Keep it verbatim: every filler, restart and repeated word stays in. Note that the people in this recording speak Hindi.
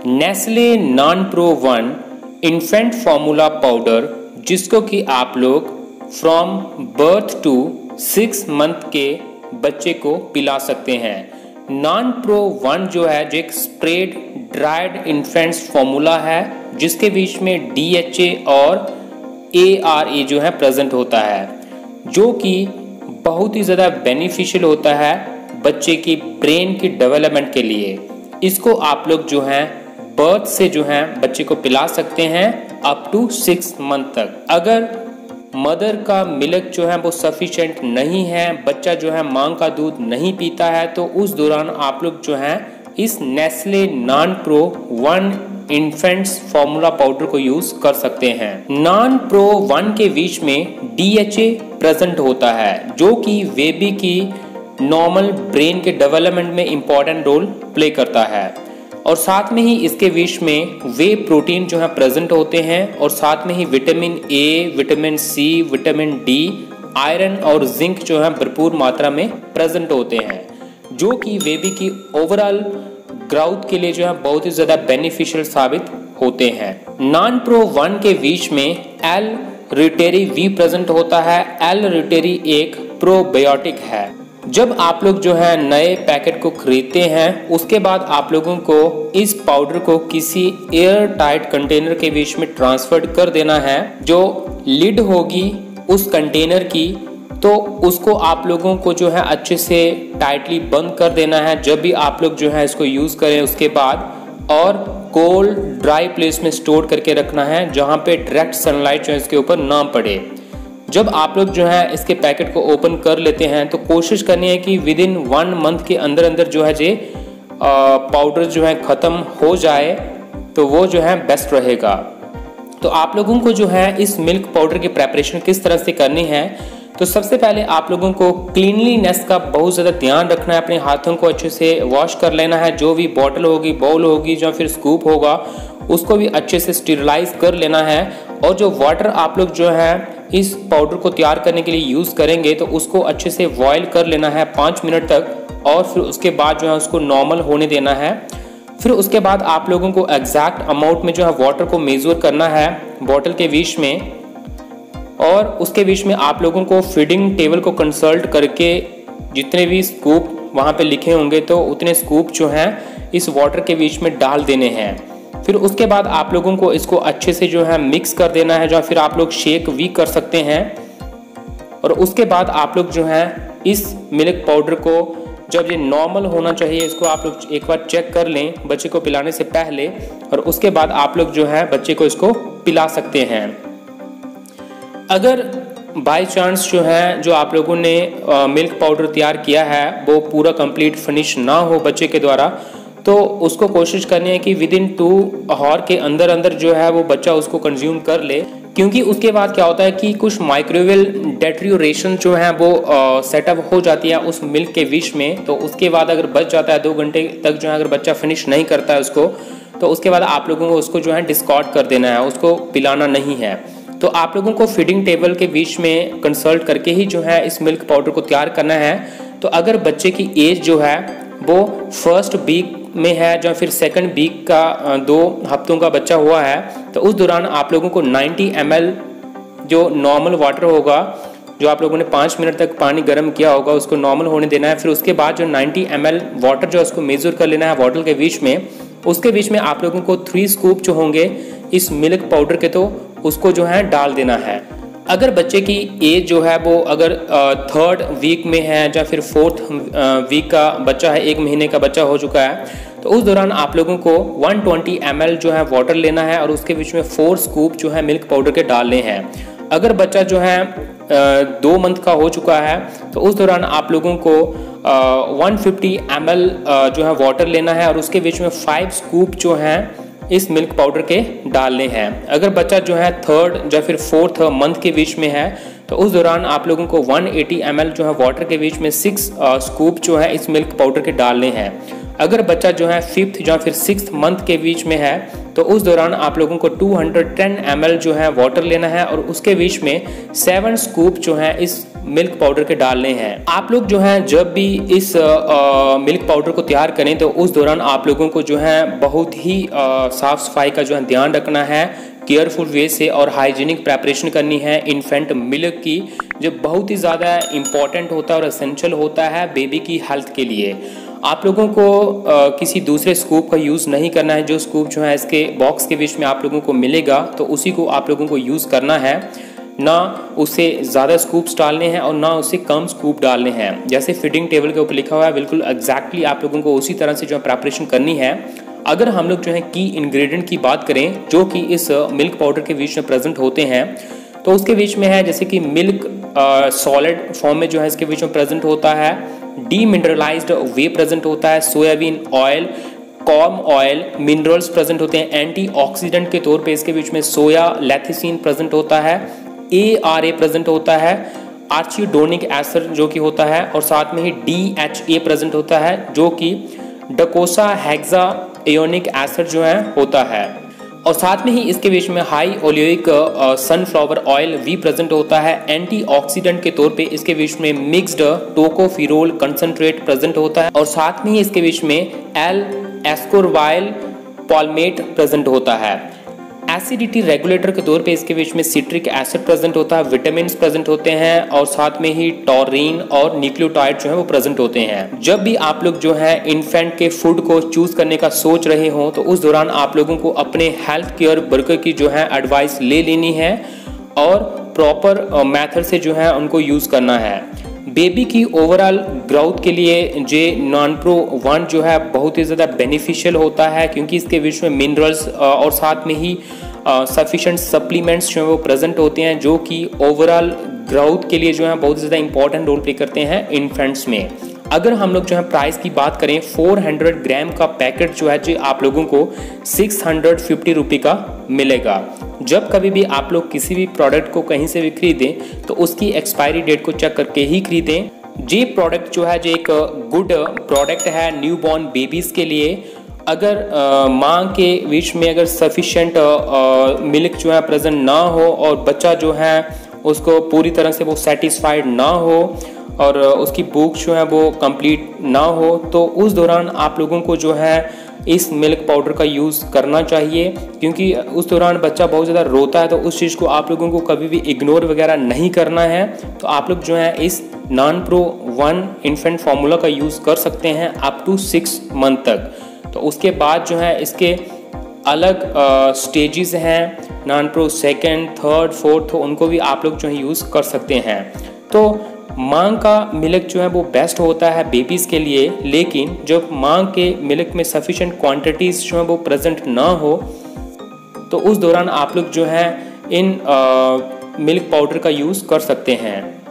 Nestle NAN pro one infant formula powder, जिसको कि आप लोग from birth to six month के बच्चे को पिला सकते हैं। नॉन प्रो वन जो है जो एक स्प्रेड ड्राइड इन्फेंट्स फॉर्मूला है, जिसके बीच में डी एच ए और ए आर ए जो है प्रेजेंट होता है, जो कि बहुत ही ज़्यादा बेनिफिशियल होता है बच्चे की ब्रेन की डेवलपमेंट के लिए। इसको आप लोग जो है बर्थ से जो है बच्चे को पिला सकते हैं अप टू सिक्स मंथ तक। अगर मदर का मिल्क जो है वो सफिशिएंट नहीं है, बच्चा जो है मां का दूध नहीं पीता है, तो उस दौरान आप लोग जो है इस Nestle NAN pro one infants formula powder को यूज कर सकते हैं। नॉन प्रो वन के बीच में डी एच ए प्रेजेंट होता है, जो कि बेबी की नॉर्मल ब्रेन के डेवलपमेंट में इंपॉर्टेंट रोल प्ले करता है, और साथ में ही इसके बीच में वे प्रोटीन जो है प्रेजेंट होते हैं, और साथ में ही vitamin A, vitamin C, vitamin D, iron और जिंक जो है भरपूर मात्रा में प्रेजेंट होते हैं, जो कि बेबी की ओवरऑल ग्रोथ के लिए जो है बहुत ही ज़्यादा बेनिफिशियल साबित होते हैं। नॉन प्रो वन के बीच में एल रिटेरी वी प्रेजेंट होता है। एल रिटेरी एक प्रोबायोटिक है। जब आप लोग जो है नए पैकेट को खरीदते हैं, उसके बाद आप लोगों को इस पाउडर को किसी एयर टाइट कंटेनर के बीच में ट्रांसफर कर देना है। जो लिड होगी उस कंटेनर की, तो उसको आप लोगों को जो है अच्छे से टाइटली बंद कर देना है जब भी आप लोग जो है इसको यूज़ करें उसके बाद, और कोल्ड ड्राई प्लेस में स्टोर करके रखना है, जहाँ पे डायरेक्ट सनलाइट जो है इसके ऊपर ना पड़े। जब आप लोग जो है इसके पैकेट को ओपन कर लेते हैं, तो कोशिश करनी है कि विद इन वन मंथ के अंदर अंदर जो है जे पाउडर जो है ख़त्म हो जाए, तो वो जो है बेस्ट रहेगा। तो आप लोगों को जो है इस मिल्क पाउडर की प्रेपरेशन किस तरह से करनी है, तो सबसे पहले आप लोगों को क्लीनलीनेस का बहुत ज़्यादा ध्यान रखना है। अपने हाथों को अच्छे से वॉश कर लेना है। जो भी बॉटल होगी, बाउल होगी, या फिर स्कूप होगा, उसको भी अच्छे से स्टेरिलाइज कर लेना है। और जो वाटर आप लोग जो है इस पाउडर को तैयार करने के लिए यूज़ करेंगे, तो उसको अच्छे से बॉयल कर लेना है पाँच मिनट तक, और फिर उसके बाद जो है उसको नॉर्मल होने देना है। फिर उसके बाद आप लोगों को एग्जैक्ट अमाउंट में जो है वाटर को मेज़र करना है बॉटल के बीच में, और उसके बीच में आप लोगों को फीडिंग टेबल को कंसल्ट करके जितने भी स्कूप वहाँ पे लिखे होंगे, तो उतने स्कूप जो हैं इस वाटर के बीच में डाल देने हैं। फिर उसके बाद आप लोगों को इसको अच्छे से जो है मिक्स कर देना है, जो फिर आप लोग शेक भी कर सकते हैं। और उसके बाद आप लोग जो है इस मिल्क पाउडर को, जब ये नॉर्मल होना चाहिए, इसको आप लोग एक बार चेक कर लें बच्चे को पिलाने से पहले, और उसके बाद आप लोग जो है बच्चे को इसको पिला सकते हैं। अगर बाय चांस जो है जो आप लोगों ने आ, मिल्क पाउडर तैयार किया है वो पूरा कंप्लीट फिनिश ना हो बच्चे के द्वारा, तो उसको कोशिश करनी है कि विद इन टू आवर के अंदर अंदर जो है वो बच्चा उसको कंज्यूम कर ले, क्योंकि उसके बाद क्या होता है कि कुछ माइक्रोवेल डेट्रियोरेशन जो है वो सेटअप हो जाती है उस मिल्क के बीच में। तो उसके बाद अगर बच जाता है दो घंटे तक जो है, अगर बच्चा फिनिश नहीं करता है उसको, तो उसके बाद आप लोगों को उसको जो है डिस्कार्ड कर देना है, उसको पिलाना नहीं है। तो आप लोगों को फीडिंग टेबल के बीच में कंसल्ट करके ही जो है इस मिल्क पाउडर को तैयार करना है। तो अगर बच्चे की एज जो है वो फर्स्ट वीक में है, जो फिर सेकंड वीक का दो हफ्तों का बच्चा हुआ है, तो उस दौरान आप लोगों को नब्बे एम एल जो नॉर्मल वाटर होगा, जो आप लोगों ने पाँच मिनट तक पानी गर्म किया होगा, उसको नॉर्मल होने देना है। फिर उसके बाद जो नब्बे एम एल वाटर जो उसको मेजर कर लेना है बॉटल के बीच में, उसके बीच में आप लोगों को थ्री स्कूप जो होंगे इस मिल्क पाउडर के, तो उसको जो है डाल देना है। अगर बच्चे की एज जो है वो अगर थर्ड वीक में है, या फिर फोर्थ वीक का बच्चा है, एक महीने का बच्चा हो चुका है, तो उस दौरान आप लोगों को एक सौ बीस एम एल जो है वाटर लेना है, और उसके बीच में फोर स्कूप जो है मिल्क पाउडर के डालने हैं। अगर बच्चा जो है दो मंथ का हो चुका है, तो उस दौरान आप लोगों को एक सौ पचास एम एल जो है वाटर लेना है, और उसके बीच में फाइव स्कूप जो हैं इस मिल्क पाउडर के डालने हैं। अगर बच्चा जो है थर्ड या फिर फोर्थ मंथ के बीच में है, तो उस दौरान आप लोगों को एक सौ अस्सी एम एल जो है वाटर के बीच में सिक्स स्कूप जो है इस मिल्क पाउडर के डालने हैं। अगर बच्चा जो है फिफ्थ या फिर सिक्स मंथ के बीच में है, तो उस दौरान आप लोगों को दो सौ दस एम एल जो है वाटर लेना है, और उसके बीच में सेवन स्कूप जो है इस मिल्क पाउडर के डालने हैं। आप लोग जो है जब भी इस आ, मिल्क पाउडर को तैयार करें तो उस दौरान आप लोगों को जो है बहुत ही साफ़ सफाई का जो है ध्यान रखना है, केयरफुल वे से और हाइजीनिक प्रेपरेशन करनी है इन्फेंट मिल्क की, जो बहुत ही ज़्यादा इम्पॉर्टेंट होता है और एसेंशियल होता है बेबी की हेल्थ के लिए। आप लोगों को आ, किसी दूसरे स्कूप का यूज़ नहीं करना है। जो स्कूप जो है इसके बॉक्स के बीच में आप लोगों को मिलेगा तो उसी को आप लोगों को यूज़ करना है, ना उसे ज़्यादा स्कूप्स डालने हैं और ना उसे कम स्कूप डालने हैं। जैसे फीडिंग टेबल के ऊपर लिखा हुआ है बिल्कुल एग्जैक्टली आप लोगों को उसी तरह से जो है प्रेपरेशन करनी है। अगर हम लोग जो है की इंग्रेडिएंट की बात करें जो कि इस मिल्क पाउडर के बीच में प्रेजेंट होते हैं, तो उसके बीच में है जैसे कि मिल्क सॉलिड फॉर्म में जो है इसके बीच में प्रेजेंट होता है, डीमिनरलाइज्ड वे प्रेजेंट होता है, soybean oil, corn oil, minerals present होते हैं, एंटीऑक्सीडेंट के तौर पे इसके बीच में सोया लेथिसिन प्रेजेंट होता है, ए आर ए प्रेजेंट होता है, आर्चिडोनिक एसिड जो कि होता है, और साथ में ही डी एच ए प्रेजेंट होता है जो कि डकोसा हेक्सा एयोनिक एसिड जो है होता है, और साथ में ही इसके बीच में हाई ओलियोइक सनफ्लावर ऑयल भी प्रेजेंट होता है। एंटीऑक्सीडेंट के तौर पे इसके बीच में मिक्स्ड टोकोफिरोल कंसंट्रेट प्रेजेंट होता है, और साथ में ही इसके बीच में एल एस्कोरवाइल पॉलमेट प्रेजेंट होता है। एसिडिटी रेगुलेटर के तौर पे इसके बीच में सिट्रिक एसिड प्रेजेंट होता है, विटामिन प्रेजेंट होते हैं, और साथ में ही टॉरिन और न्यूक्लियोटाइड जो है वो प्रेजेंट होते हैं। जब भी आप लोग जो है इन्फेंट के फूड को चूज करने का सोच रहे हो तो उस दौरान आप लोगों को अपने हेल्थ केयर वर्कर की जो है एडवाइस ले लेनी है और प्रॉपर मेथड से जो है उनको यूज करना है। बेबी की ओवरऑल ग्रोथ के लिए जे नॉन प्रो वन जो है बहुत ही ज़्यादा बेनिफिशियल होता है, क्योंकि इसके बीच में मिनरल्स और साथ में ही सफिशेंट सप्लीमेंट्स जो है वो प्रेजेंट होते हैं जो कि ओवरऑल ग्रोथ के लिए जो है बहुत ज़्यादा इंपॉर्टेंट रोल प्ले करते हैं इन्फेंट्स में। अगर हम लोग जो है प्राइस की बात करें, चार सौ ग्राम का पैकेट जो है जो आप लोगों को छह सौ पचास रुपये का मिलेगा। जब कभी भी आप लोग किसी भी प्रोडक्ट को कहीं से भी खरीदें तो उसकी एक्सपायरी डेट को चेक करके ही खरीदें। ये प्रोडक्ट जो है जो एक गुड प्रोडक्ट है न्यू बॉर्न बेबीज़ के लिए। अगर आ, माँ के बीच में अगर सफिशेंट मिल्क जो है प्रेजेंट ना हो और बच्चा जो है उसको पूरी तरह से वो सेटिस्फाइड ना हो और उसकी भूख जो है वो कंप्लीट ना हो, तो उस दौरान आप लोगों को जो है इस मिल्क पाउडर का यूज़ करना चाहिए, क्योंकि उस दौरान बच्चा बहुत ज़्यादा रोता है। तो उस चीज़ को आप लोगों को कभी भी इग्नोर वगैरह नहीं करना है। तो आप लोग जो है इस nan pro one infant formula का यूज़ कर सकते हैं अप टू सिक्स मंथ तक। तो उसके बाद जो है इसके अलग स्टेजेस हैं, nan pro second, third, fourth, तो उनको भी आप लोग जो है यूज़ कर सकते हैं। तो माँ का मिल्क जो है वो बेस्ट होता है बेबीज़ के लिए, लेकिन जब माँ के मिल्क में सफिशेंट क्वांटिटीज़ जो है वो प्रेजेंट ना हो तो उस दौरान आप लोग जो है इन आ, मिल्क पाउडर का यूज़ कर सकते हैं।